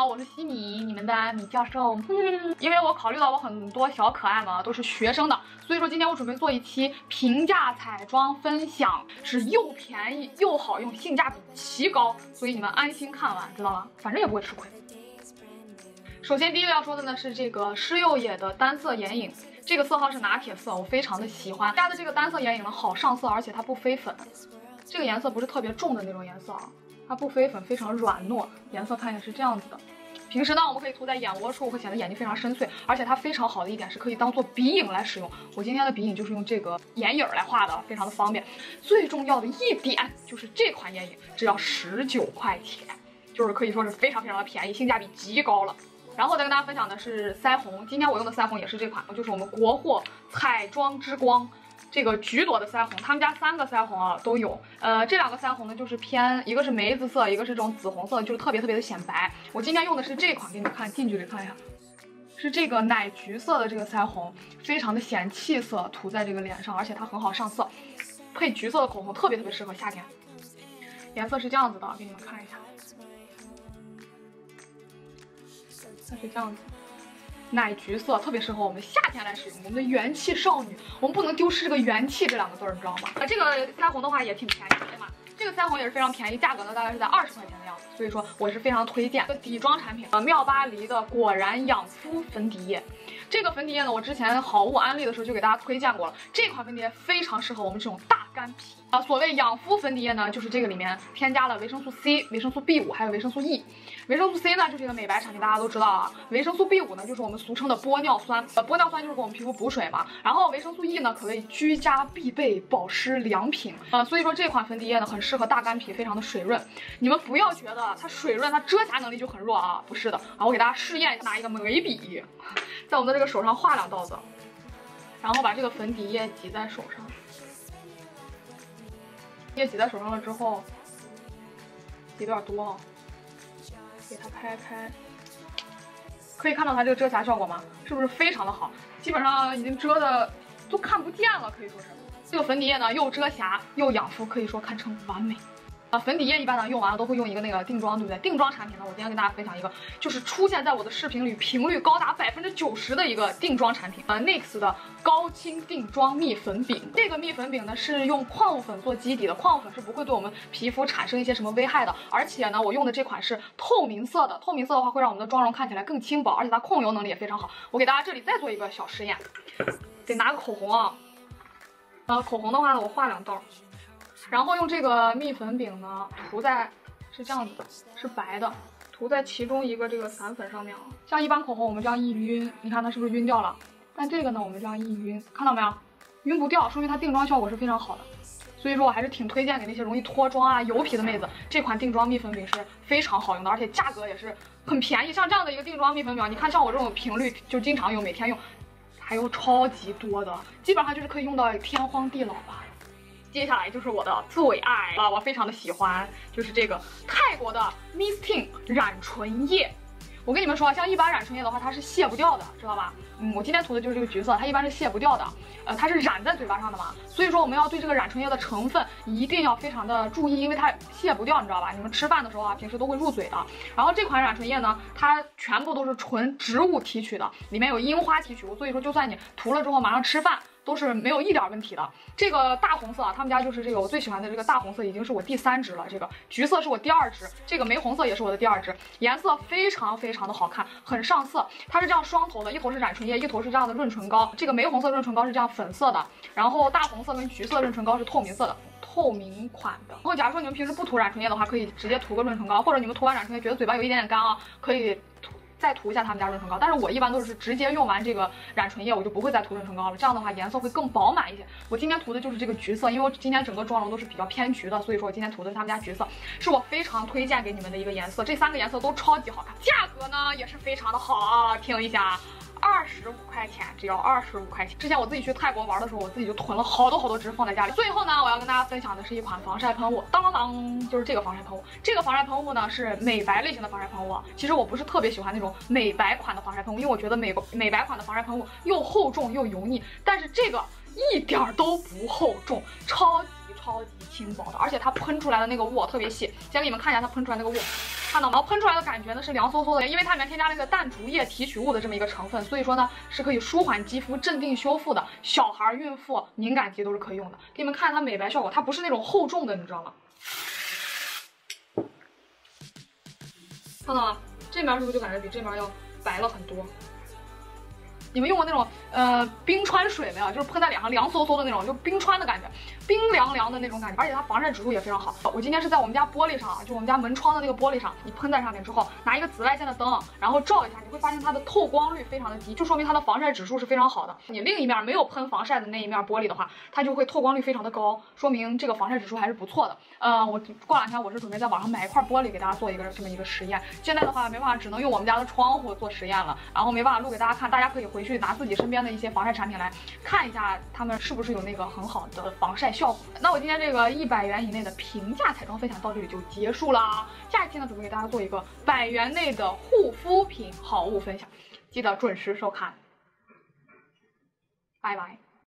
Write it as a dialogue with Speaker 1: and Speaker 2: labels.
Speaker 1: 好，我是西米，你们的米教授。因为我考虑到我很多小可爱们都是学生的，所以说今天我准备做一期平价彩妆分享，是又便宜又好用，性价比极高，所以你们安心看完，知道吗？反正也不会吃亏。首先第一个要说的呢是这个施釉野的单色眼影，这个色号是拿铁色，我非常的喜欢。加的这个单色眼影呢好上色，而且它不飞粉，这个颜色不是特别重的那种颜色啊。它不飞粉，非常软糯，颜色看起来是这样子的。平时呢，我们可以涂在眼窝处，会显得眼睛非常深邃。而且它非常好的一点是可以当做鼻影来使用。我今天的鼻影就是用这个眼影来画的，非常的方便。最重要的一点就是这款眼影只要19块钱，就是可以说是非常的便宜，性价比极高了。然后再跟大家分享的是腮红，今天我用的腮红也是这款，就是我们国货彩妆之光。这个橘朵的腮红，他们家3个腮红啊都有。这2个腮红呢，就是偏一个是梅子色，一个是这种紫红色，就是特别的显白。我今天用的是这款，给你们看，近距离看一下，是这个奶橘色的这个腮红，非常的显气色，涂在这个脸上，而且它很好上色，配橘色的口红特别适合夏天。颜色是这样子的，给你们看一下，它是这样子。奶橘色特别适合我们夏天来使用，我们的元气少女，我们不能丢失这个元气这2个字，你知道吗？这个腮红的话也挺便宜的嘛，这个腮红也是非常便宜，价格呢大概是在20块钱的样子，所以说我是非常推荐。底妆产品妙巴黎的果然养肤粉底液，这个粉底液呢，我之前好物安利的时候就给大家推荐过了，这款粉底液非常适合我们这种大干皮啊。所谓养肤粉底液呢，就是这个里面添加了维生素 C、维生素 B5 还有维生素 E。维生素 C 呢就是一个美白产品，大家都知道啊。维生素 B5 呢就是我们俗称的玻尿酸，玻尿酸就是给我们皮肤补水嘛。然后维生素 E 呢可谓居家必备保湿良品啊，所以说这款粉底液呢很适合大干皮，非常的水润。你们不要觉得它水润，它遮瑕能力就很弱啊，不是的啊。我给大家试验一下，拿一个眉笔，在我们的这个手上画2道子，然后把这个粉底液挤在手上。液挤在手上了之后，挤有点多啊。给它拍开，可以看到它这个遮瑕效果吗？是不是非常的好？基本上已经遮的都看不见了，可以说是。这个粉底液呢，又遮瑕又养肤，可以说堪称完美。粉底液一般呢用完了都会用一个那个定妆，对不对？定妆产品呢，我今天跟大家分享一个，就是出现在我的视频里频率高达90%的一个定妆产品，NYX 的高清定妆蜜粉饼。这个蜜粉饼呢是用矿物粉做基底的，矿物粉是不会对我们皮肤产生一些什么危害的。而且呢，我用的这款是透明色的，透明色的话会让我们的妆容看起来更轻薄，而且它控油能力也非常好。我给大家这里再做一个小实验，得拿个口红啊，口红的话呢，我画2道。然后用这个蜜粉饼呢，涂在是这样子的，是白的，涂在其中一个这个散粉上面啊。像一般口红我们这样一晕，你看它是不是晕掉了？但这个呢，我们这样一晕，看到没有？晕不掉，说明它定妆效果是非常好的。所以说我还是挺推荐给那些容易脱妆啊、油皮的妹子，这款定妆蜜粉饼是非常好用的，而且价格也是很便宜。像这样的一个定妆蜜粉饼，你看像我这种频率就经常用，每天用，还有超级多的，基本上就是可以用到天荒地老吧。接下来就是我的最爱了，我非常的喜欢，就是这个泰国的 Mistin 染唇液。我跟你们说，像一般染唇液的话，它是卸不掉的，知道吧？我今天涂的就是这个橘色，它一般是卸不掉的，它是染在嘴巴上的嘛，所以说我们要对这个染唇液的成分一定要非常的注意，因为它卸不掉，你知道吧？你们吃饭的时候啊，平时都会入嘴的。然后这款染唇液呢，它全部都是纯植物提取的，里面有樱花提取物，所以说就算你涂了之后马上吃饭，都是没有一点问题的。这个大红色啊，他们家就是这个我最喜欢的这个大红色，已经是我第3支了。这个橘色是我第2支，这个玫红色也是我的第2支，颜色非常的好看，很上色。它是这样双头的，一头是染唇液，一头是这样的润唇膏。这个玫红色润唇膏是这样粉色的，然后大红色跟橘色润唇膏是透明色的。透明款的。然后假如说你们平时不涂染唇液的话，可以直接涂个润唇膏，或者你们涂完染唇液觉得嘴巴有一点点干啊，可以再涂一下他们家润唇膏。但是我一般都是直接用完这个染唇液，我就不会再涂润唇膏了，这样的话颜色会更饱满一些。我今天涂的就是这个橘色，因为我今天整个妆容都是比较偏橘的，所以说我今天涂的是他们家橘色，是我非常推荐给你们的一个颜色。这3个颜色都超级好看，价格呢也是非常的好啊，听一下。25块钱，只要25块钱。之前我自己去泰国玩的时候，我自己就囤了好多支放在家里。最后呢，我要跟大家分享的是一款防晒喷雾，当当当，就是这个防晒喷雾。这个防晒喷雾呢是美白类型的防晒喷雾。其实我不是特别喜欢那种美白款的防晒喷雾，因为我觉得美白款的防晒喷雾又厚重又油腻，但是这个一点都不厚重，超级超级轻薄的，而且它喷出来的那个雾特别细。先给你们看一下它喷出来那个雾，看到吗？然后喷出来的感觉呢是凉飕飕的，因为它里面添加了一个淡竹叶提取物的这么一个成分，所以说呢是可以舒缓肌肤、镇定修复的。小孩、孕妇、敏感肌都是可以用的。给你们看它美白效果，它不是那种厚重的，你知道吗？看到吗？这面是不是就感觉比这面要白了很多？你们用过那种冰川水没有？就是喷在脸上凉飕飕的那种，就冰川的感觉，冰凉凉的那种感觉，而且它防晒指数也非常好。我今天是在我们家玻璃上，就我们家门窗的那个玻璃上，你喷在上面之后，拿一个紫外线的灯，然后照一下，你会发现它的透光率非常的低，就说明它的防晒指数是非常好的。你另一面没有喷防晒的那一面玻璃的话，它就会透光率非常的高，说明这个防晒指数还是不错的。我过两天我是准备在网上买一块玻璃给大家做这么一个实验。现在的话没办法，只能用我们家的窗户做实验了，然后没办法录给大家看，大家可以回去拿自己身边的一些防晒产品来看一下，它们是不是有那个很好的防晒效果。那我今天这个100元以内的平价彩妆分享到这里就结束啦。下一期呢，准备给大家做一个100元内的护肤品好物分享，记得准时收看，拜拜。